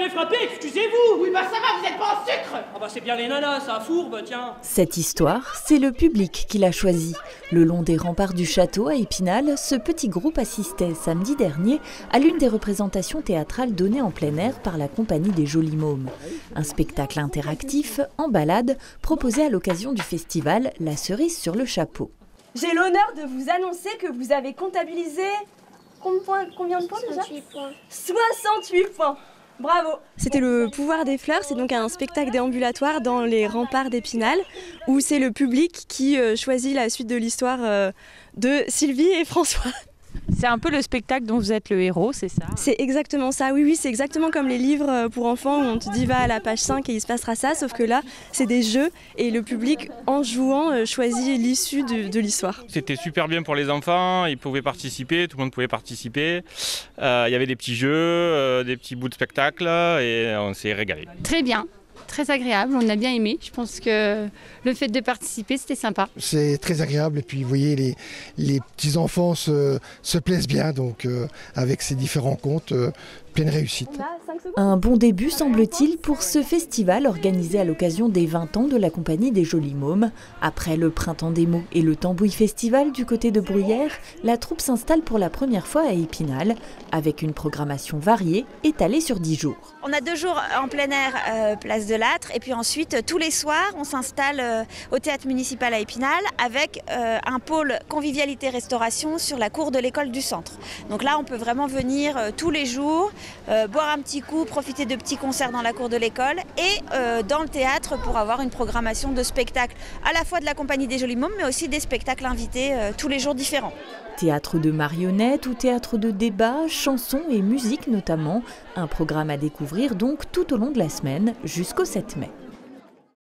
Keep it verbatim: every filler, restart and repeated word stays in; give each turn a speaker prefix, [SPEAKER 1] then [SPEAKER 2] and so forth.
[SPEAKER 1] fait frapper, excusez-vous.
[SPEAKER 2] Oui bah ça va, vous êtes pas en sucre.
[SPEAKER 1] Ah bah c'est bien les nanas, ça fourbe, tiens.
[SPEAKER 3] Cette histoire, c'est le public qui l'a choisie. Le long des remparts du château à Épinal, ce petit groupe assistait samedi dernier à l'une des représentations théâtrales données en plein air par la Compagnie des Jolis Mômes. Un spectacle interactif, en balade, proposé à l'occasion du festival La Cerise sur le Chapeau.
[SPEAKER 4] J'ai l'honneur de vous annoncer que vous avez comptabilisé combien de points déjà ?
[SPEAKER 5] soixante-huit points.
[SPEAKER 4] soixante-huit points. Bravo. C'était le pouvoir des fleurs, c'est donc un spectacle déambulatoire dans les remparts d'Épinal où c'est le public qui choisit la suite de l'histoire de Sylvie et François.
[SPEAKER 6] C'est un peu le spectacle dont vous êtes le héros, c'est ça?
[SPEAKER 4] C'est exactement ça, oui, oui, c'est exactement comme les livres pour enfants où on te dit va à la page cinq et il se passera ça, sauf que là, c'est des jeux et le public, en jouant, choisit l'issue de, de l'histoire.
[SPEAKER 7] C'était super bien pour les enfants, ils pouvaient participer, tout le monde pouvait participer. Euh, il y avait des petits jeux, euh, des petits bouts de spectacle et on s'est régalé.
[SPEAKER 5] Très bien. Très agréable, on a bien aimé. Je pense que le fait de participer, c'était sympa.
[SPEAKER 8] C'est très agréable et puis vous voyez, les, les petits-enfants se, se plaisent bien, donc euh, avec ces différents contes, euh, pleine réussite.
[SPEAKER 3] Un bon début, semble-t-il, pour ce festival organisé à l'occasion des vingt ans de la Compagnie des Jolis Mômes. Après le Printemps des mots et le Tambouille Festival du côté de Bruyères, la troupe s'installe pour la première fois à Épinal, avec une programmation variée étalée sur dix jours.
[SPEAKER 9] On a deux jours en plein air, euh, place de l'Âtre, et puis ensuite, tous les soirs, on s'installe euh, au théâtre municipal à Épinal avec euh, un pôle convivialité-restauration sur la cour de l'école du centre. Donc là, on peut vraiment venir euh, tous les jours, euh, boire un petit coup, profiter de petits concerts dans la cour de l'école et euh, dans le théâtre pour avoir une programmation de spectacles à la fois de la Compagnie des Jolis Mômes, mais aussi des spectacles invités euh, tous les jours différents.
[SPEAKER 3] Théâtre de marionnettes ou théâtre de débat, chansons et musique notamment. Un programme à découvrir donc tout au long de la semaine jusqu'au sept mai.